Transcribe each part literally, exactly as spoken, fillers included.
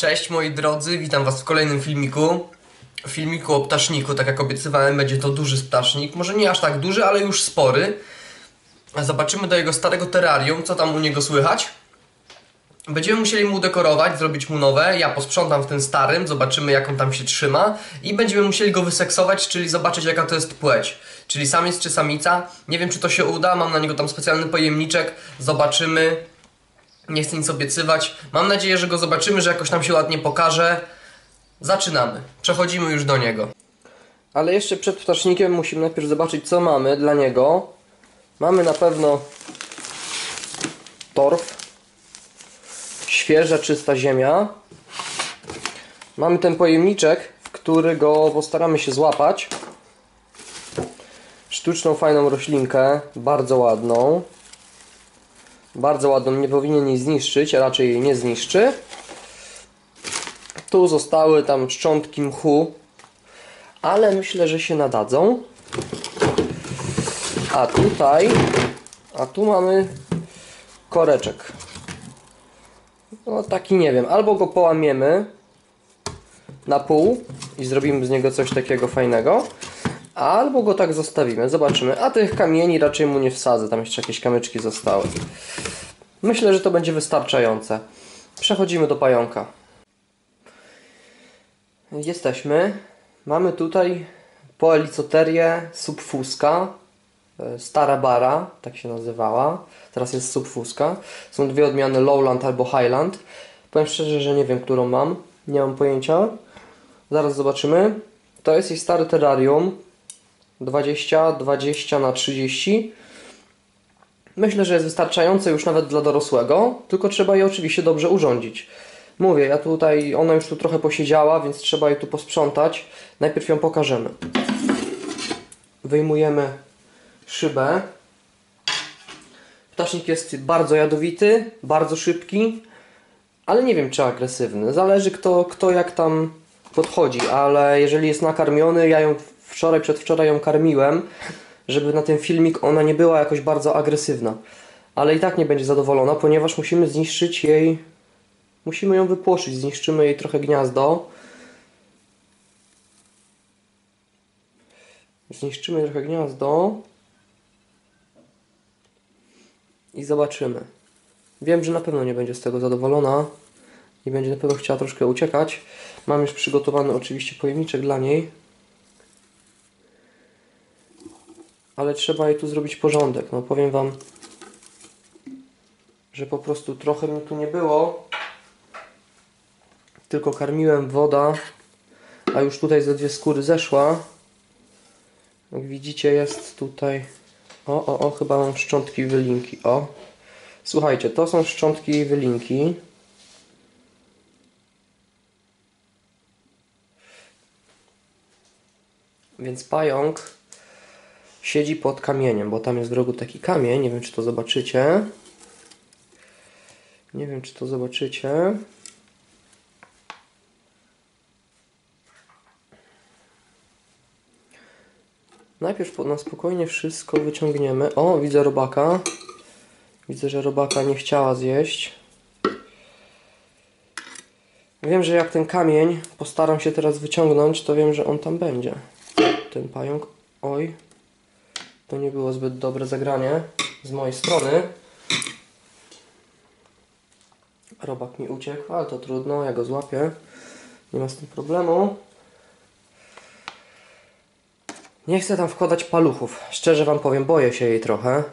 Cześć moi drodzy, witam was w kolejnym filmiku. W filmiku o ptaszniku, tak jak obiecywałem, będzie to duży ptasznik. Może nie aż tak duży, ale już spory. Zobaczymy do jego starego terrarium, co tam u niego słychać. Będziemy musieli mu dekorować, zrobić mu nowe. Ja posprzątam w tym starym, zobaczymy jak on tam się trzyma. I będziemy musieli go wyseksować, czyli zobaczyć jaka to jest płeć. Czyli samiec czy samica. Nie wiem czy to się uda, mam na niego tam specjalny pojemniczek. Zobaczymy. Nie chcę nic obiecywać. Mam nadzieję, że go zobaczymy, że jakoś nam się ładnie pokaże. Zaczynamy. Przechodzimy już do niego. Ale jeszcze przed ptasznikiem musimy najpierw zobaczyć co mamy dla niego. Mamy na pewno torf. Świeża, czysta ziemia. Mamy ten pojemniczek, w który go postaramy się złapać. Sztuczną, fajną roślinkę. Bardzo ładną. Bardzo ładną, nie powinien jej zniszczyć, a raczej jej nie zniszczy. Tu zostały tam szczątki mchu, ale myślę, że się nadadzą. A tutaj, a tu mamy koreczek. No taki nie wiem, albo go połamiemy na pół i zrobimy z niego coś takiego fajnego, albo go tak zostawimy, zobaczymy. A tych kamieni raczej mu nie wsadzę, tam jeszcze jakieś kamyczki zostały. Myślę, że to będzie wystarczające. Przechodzimy do pająka. Jesteśmy. Mamy tutaj Poelicoterię subfusca. Stara bara, tak się nazywała. Teraz jest subfusca. Są dwie odmiany, Lowland albo Highland. Powiem szczerze, że nie wiem, którą mam. Nie mam pojęcia. Zaraz zobaczymy. To jest jej stary terrarium. dwadzieścia dwadzieścia na trzydzieści. Myślę, że jest wystarczające już nawet dla dorosłego, tylko trzeba je oczywiście dobrze urządzić. Mówię, ja tutaj, ona już tu trochę posiedziała, więc trzeba je tu posprzątać. Najpierw ją pokażemy. Wyjmujemy szybę. Ptasznik jest bardzo jadowity, bardzo szybki, ale nie wiem czy agresywny. Zależy kto, kto jak tam podchodzi, ale jeżeli jest nakarmiony, ja ją wczoraj, przedwczoraj ją karmiłem, żeby na ten filmik ona nie była jakoś bardzo agresywna. Ale i tak nie będzie zadowolona, ponieważ musimy zniszczyć jej... Musimy ją wypłoszyć, zniszczymy jej trochę gniazdo. Zniszczymy trochę gniazdo. I zobaczymy. Wiem, że na pewno nie będzie z tego zadowolona. I będzie na pewno chciała troszkę uciekać. Mam już przygotowany oczywiście pojemniczek dla niej. Ale trzeba jej tu zrobić porządek. No powiem wam, że po prostu trochę mi tu nie było. Tylko karmiłem, woda, a już tutaj ze dwie skóry zeszła. Jak widzicie jest tutaj... O, o, o, chyba mam szczątki wylinki. O, słuchajcie, to są szczątki wylinki. Więc pająk siedzi pod kamieniem, bo tam jest w rogu taki kamień. Nie wiem, czy to zobaczycie. Nie wiem, czy to zobaczycie. Najpierw na spokojnie wszystko wyciągniemy. O, widzę robaka. Widzę, że robaka nie chciała zjeść. Wiem, że jak ten kamień postaram się teraz wyciągnąć, to wiem, że on tam będzie. Ten pająk. Oj. To nie było zbyt dobre zagranie z mojej strony. Robak mi uciekł, ale to trudno, ja go złapię. Nie ma z tym problemu. Nie chcę tam wkładać paluchów. Szczerze wam powiem, boję się jej trochę.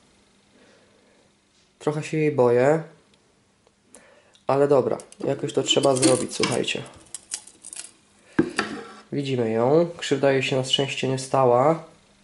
Trochę się jej boję. Ale dobra, jakoś to trzeba zrobić, słuchajcie. Widzimy ją. Krzywda jej się na szczęście nie stała.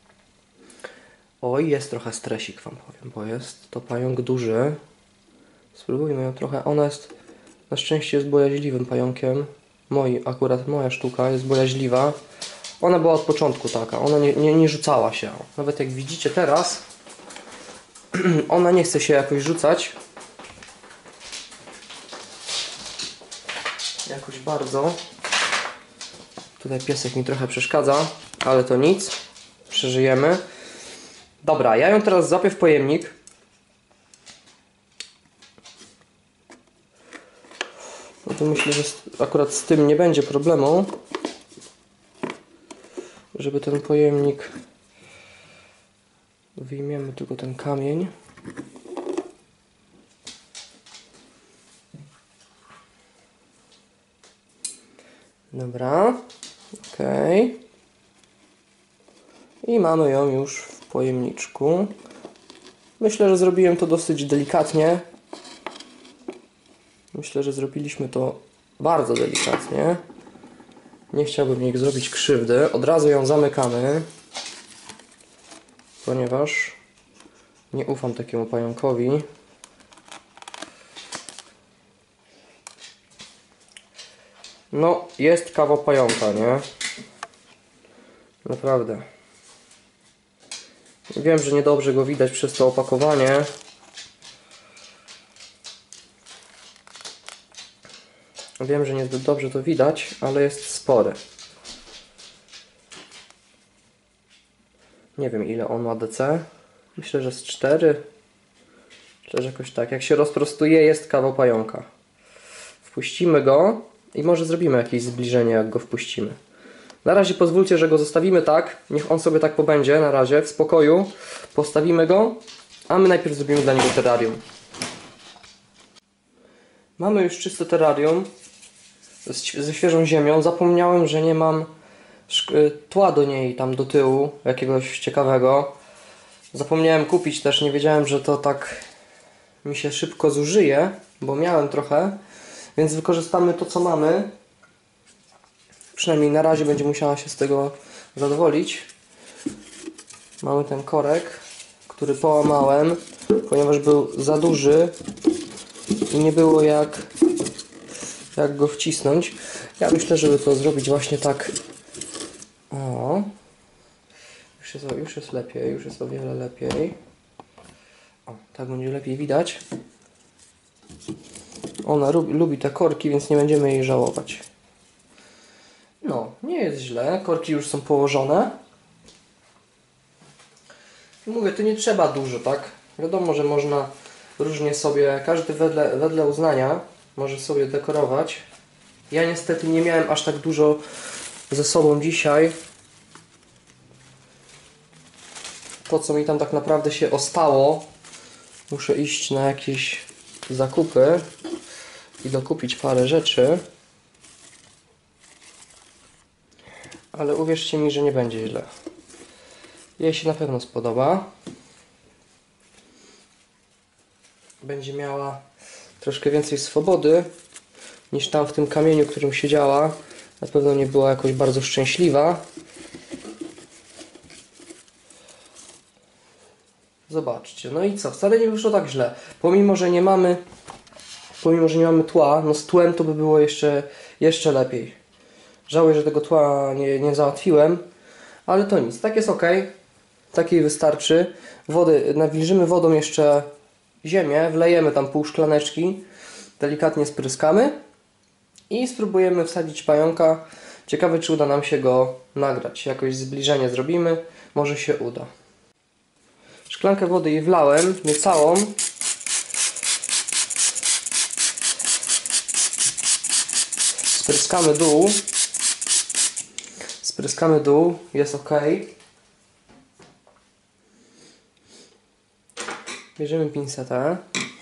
Oj, jest trochę stresik wam powiem, bo jest to pająk duży. Spróbujmy ją trochę. Ona jest, na szczęście jest bojaźliwym pająkiem. Moi, akurat moja sztuka jest bojaźliwa. Ona była od początku taka. Ona nie, nie, nie rzucała się. Nawet jak widzicie teraz, ona nie chce się jakoś rzucać. Jakoś bardzo. Tutaj piesek mi trochę przeszkadza, ale to nic. Przeżyjemy. Dobra, ja ją teraz zapię w pojemnik. No to myślę, że akurat z tym nie będzie problemu, żeby ten pojemnik, wyjmiemy tylko ten kamień. Dobra, ok. I mamy ją już w pojemniczku. Myślę, że zrobiłem to dosyć delikatnie. Myślę, że zrobiliśmy to bardzo delikatnie. Nie chciałbym jej zrobić krzywdy. Od razu ją zamykamy, ponieważ nie ufam takiemu pająkowi. No, jest kawał pająka, nie? Naprawdę. Wiem, że niedobrze go widać przez to opakowanie. Wiem, że niezbyt dobrze to widać, ale jest spory. Nie wiem, ile on ma D C. Myślę, że z cztery. Myślę, że jakoś tak. Jak się rozprostuje, jest kawał pająka. Wpuścimy go i może zrobimy jakieś zbliżenie, jak go wpuścimy. Na razie pozwólcie, że go zostawimy tak. Niech on sobie tak pobędzie na razie, w spokoju. Postawimy go, a my najpierw zrobimy dla niego terrarium. Mamy już czyste terrarium ze świeżą ziemią. Zapomniałem, że nie mam tła do niej tam do tyłu, jakiegoś ciekawego. Zapomniałem kupić też, nie wiedziałem, że to tak mi się szybko zużyje, bo miałem trochę, więc wykorzystamy to, co mamy. Przynajmniej na razie będzie musiała się z tego zadowolić. Mamy ten korek, który połamałem, ponieważ był za duży i nie było jak, jak go wcisnąć. Ja myślę, żeby to zrobić właśnie tak. O, już jest, już jest lepiej, już jest o wiele lepiej. O, tak będzie lepiej widać. Ona lubi, lubi te korki, więc nie będziemy jej żałować. No, nie jest źle. Korki już są położone. Mówię, to nie trzeba dużo, tak? Wiadomo, że można różnie sobie, każdy wedle, wedle uznania może sobie dekorować. Ja niestety nie miałem aż tak dużo ze sobą dzisiaj. To, co mi tam tak naprawdę się ostało, muszę iść na jakieś zakupy i dokupić parę rzeczy. Ale uwierzcie mi, że nie będzie źle. Jej się na pewno spodoba. Będzie miała troszkę więcej swobody niż tam w tym kamieniu, którym siedziała. Na pewno nie była jakoś bardzo szczęśliwa. Zobaczcie. No i co? Wcale nie wyszło tak źle. Pomimo, że nie mamy pomimo, że nie mamy tła, no z tłem to by było jeszcze, jeszcze lepiej. Żałuję, że tego tła nie, nie załatwiłem, ale to nic. Tak jest ok. Takiej wystarczy. Wody, nawilżymy wodą jeszcze ziemię, wlejemy tam pół szklaneczki, delikatnie spryskamy i spróbujemy wsadzić pająka. Ciekawe, czy uda nam się go nagrać. Jakoś zbliżenie zrobimy, może się uda. Szklankę wody jej wlałem, nie całą. Spryskamy dół. Spryskamy dół, jest ok. Bierzemy pinsetę.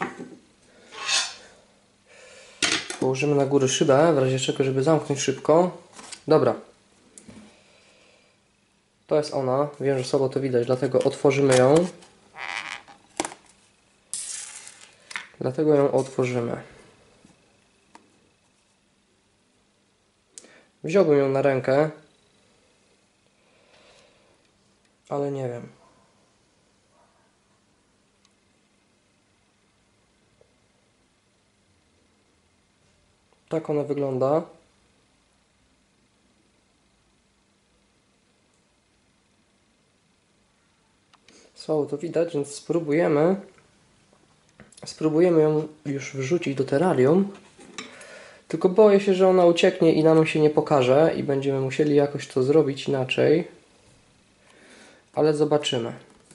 Położymy na górę szybę, w razie czego, żeby zamknąć szybko. Dobra. To jest ona. Wiem, że słabo to widać, dlatego otworzymy ją. Dlatego ją otworzymy. Wziąłbym ją na rękę, ale nie wiem. Tak ona wygląda. Słabo to widać, więc spróbujemy. Spróbujemy ją już wrzucić do terrarium. Tylko boję się, że ona ucieknie i nam się nie pokaże i będziemy musieli jakoś to zrobić inaczej. Ale zobaczymy.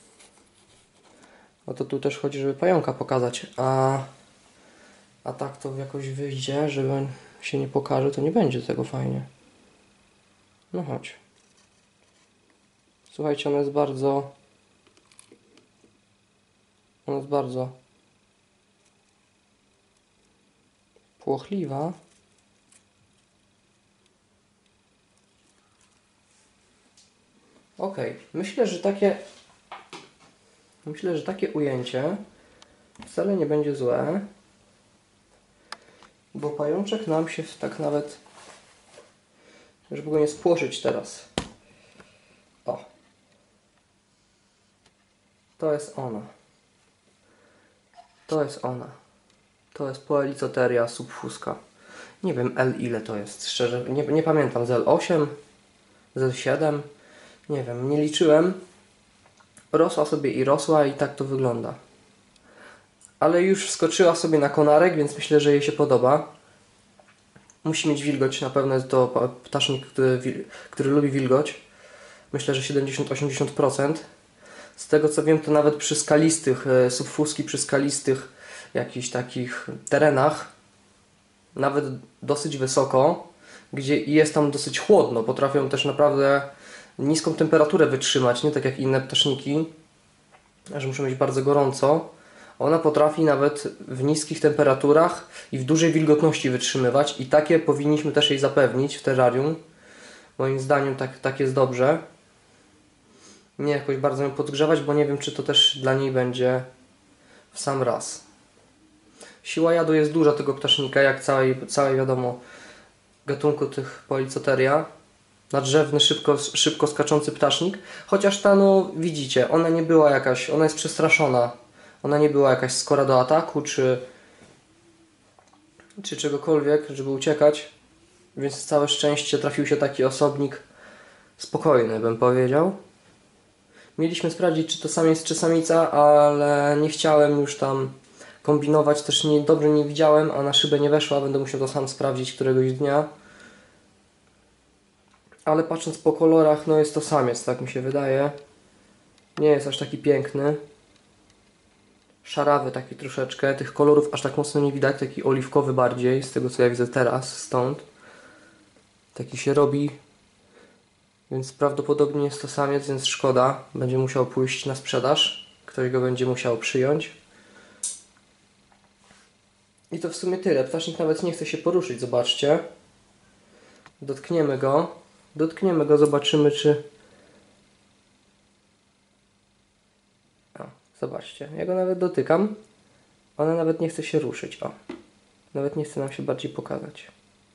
No to tu też chodzi, żeby pająka pokazać, a, a tak to jakoś wyjdzie, żeby Jak się nie pokaże, to nie będzie tego fajnie. No chodź. Słuchajcie, ona jest bardzo... Ona jest bardzo... płochliwa. Ok, myślę, że takie... Myślę, że takie ujęcie wcale nie będzie złe. Bo pajączek nam się tak nawet... Żeby go nie spłoszyć teraz. O. To jest ona. To jest ona. To jest Poelicoteria subfusca. Nie wiem L ile to jest, szczerze. Nie, nie pamiętam. Z L osiem? Z L siedem? Nie wiem, nie liczyłem. Rosła sobie i rosła i tak to wygląda. Ale już wskoczyła sobie na konarek, więc myślę, że jej się podoba. Musi mieć wilgoć, na pewno jest to ptasznik, który, który lubi wilgoć. Myślę, że siedemdziesiąt do osiemdziesięciu procent. Z tego co wiem, to nawet przy skalistych, subfuski przy skalistych jakichś takich terenach, nawet dosyć wysoko, gdzie jest tam dosyć chłodno, potrafią też naprawdę niską temperaturę wytrzymać, nie tak jak inne ptaszniki, że muszą mieć bardzo gorąco. Ona potrafi nawet w niskich temperaturach i w dużej wilgotności wytrzymywać i takie powinniśmy też jej zapewnić w terrarium. Moim zdaniem tak, tak jest dobrze. Nie jakoś bardzo ją podgrzewać, bo nie wiem, czy to też dla niej będzie w sam raz. Siła jadu jest duża tego ptasznika, jak całej, całej wiadomo gatunku tych Poelicoteria. Nadrzewny, szybko, szybko skaczący ptasznik. Chociaż ta, no widzicie, ona nie była jakaś, ona jest przestraszona. Ona nie była jakaś skora do ataku, czy, czy czegokolwiek, żeby uciekać. Więc całe szczęście trafił się taki osobnik spokojny, bym powiedział. Mieliśmy sprawdzić, czy to samiec, czy samica, ale nie chciałem już tam kombinować. Też nie, dobrze nie widziałem, a na szybę nie weszła. Będę musiał to sam sprawdzić któregoś dnia. Ale patrząc po kolorach, no jest to samiec, tak mi się wydaje. Nie jest aż taki piękny. Szarawy taki troszeczkę. Tych kolorów aż tak mocno nie widać. Taki oliwkowy bardziej, z tego co ja widzę teraz, stąd. Taki się robi. Więc prawdopodobnie jest to samiec, więc szkoda. Będzie musiał pójść na sprzedaż. Ktoś go będzie musiał przyjąć. I to w sumie tyle. Ptasznik nawet nie chce się poruszyć, zobaczcie. Dotkniemy go. Dotkniemy go, zobaczymy czy... O, zobaczcie. Ja go nawet dotykam. Ona nawet nie chce się ruszyć. O. Nawet nie chce nam się bardziej pokazać.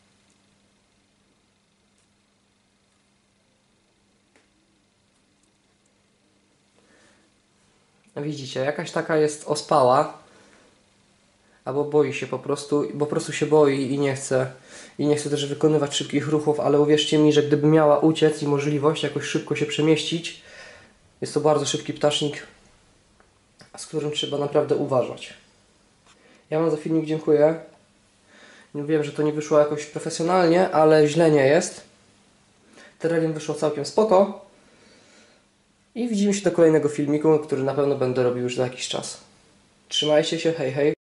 Widzicie, jakaś taka jest ospała. Albo boi się po prostu, po prostu się boi i nie chce, i nie chce też wykonywać szybkich ruchów, ale uwierzcie mi, że gdyby miała uciec i możliwość jakoś szybko się przemieścić, jest to bardzo szybki ptasznik, z którym trzeba naprawdę uważać. Ja wam za filmik dziękuję. Wiem, że to nie wyszło jakoś profesjonalnie, ale źle nie jest. Terrarium wyszło całkiem spoko. I widzimy się do kolejnego filmiku, który na pewno będę robił już za jakiś czas. Trzymajcie się, hej hej.